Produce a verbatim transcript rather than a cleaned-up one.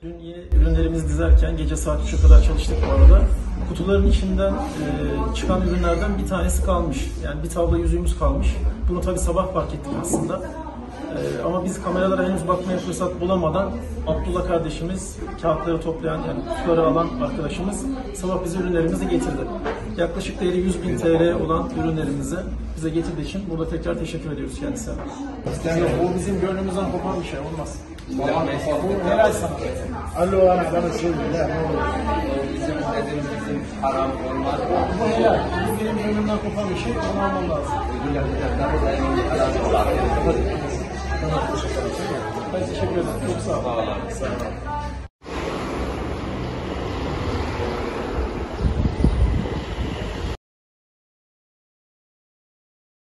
Dün yeni ürünlerimizi dizerken gece saat üçe kadar çalıştık bu arada. Kutuların içinden e, çıkan ürünlerden bir tanesi kalmış. Yani bir tavla yüzüğümüz kalmış. Bunu tabii sabah fark ettik aslında. E, ama biz kameralara henüz bakmaya fırsat bulamadan Abdullah kardeşimiz, kağıtları toplayan, yani kutuları alan arkadaşımız sabah bize ürünlerimizi getirdi. Yaklaşık değeri yüz bin T L olan ürünlerimizi bize getirdiği için burada tekrar teşekkür ediyoruz kendisine. Yani bu bizim gönlümüzden kopan bir şey, olmaz. Bu helal sana. Alo ana bana söyle. Bizim dediğimizin haram olmaz. Bu helal. Bu benim gönlümden kopan bir şey. Onu almam lazım. Ben teşekkür ederim. Çok sağ olun. Sağ olun.